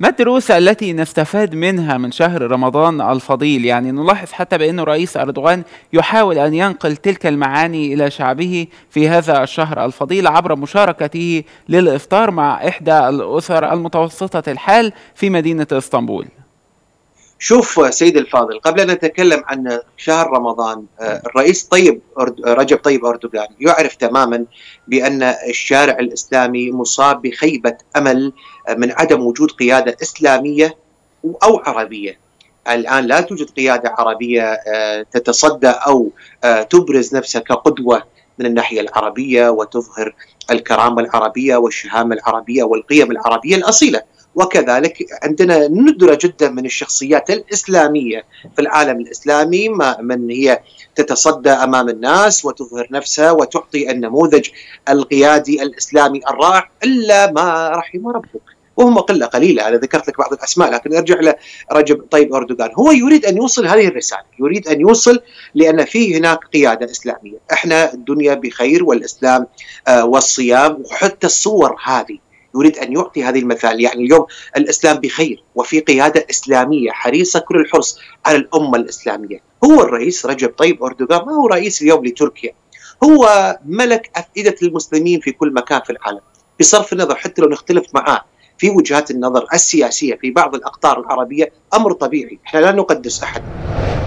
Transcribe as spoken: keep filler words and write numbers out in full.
ما الدروس التي نستفاد منها من شهر رمضان الفضيل؟ يعني نلاحظ حتى بأن الرئيس أردوغان يحاول أن ينقل تلك المعاني إلى شعبه في هذا الشهر الفضيل عبر مشاركته للإفطار مع إحدى الأسر المتوسطة الحال في مدينة اسطنبول. شوف سيد الفاضل، قبل أن نتكلم عن شهر رمضان، الرئيس طيب رجب طيب أردوغان يعرف تماما بأن الشارع الإسلامي مصاب بخيبة أمل من عدم وجود قيادة إسلامية أو عربية. الآن لا توجد قيادة عربية تتصدى أو تبرز نفسها كقدوة من الناحية العربية وتظهر الكرامة العربية والشهامة العربية والقيم العربية الأصيلة. وكذلك عندنا ندرة جدا من الشخصيات الإسلامية في العالم الإسلامي من هي تتصدى أمام الناس وتظهر نفسها وتعطي النموذج القيادي الإسلامي الرائع، إلا ما رحم ربك، وهم قلة قليلة. أنا ذكرت لك بعض الأسماء، لكن ارجع لرجب طيب أردوغان. هو يريد أن يوصل هذه الرسالة، يريد أن يوصل لأن في هناك قيادة إسلامية، إحنا الدنيا بخير والإسلام آه والصيام وحتى الصور هذه، يريد أن يعطي هذه المثال. يعني اليوم الإسلام بخير وفي قيادة إسلامية حريصة كل الحرص على الأمة الإسلامية. هو الرئيس رجب طيب أردوغان ما هو رئيس اليوم لتركيا، هو ملك أفئدة المسلمين في كل مكان في العالم، بصرف النظر حتى لو نختلف معاه في وجهات النظر السياسية في بعض الأقطار العربية، أمر طبيعي، احنا لا نقدس أحد.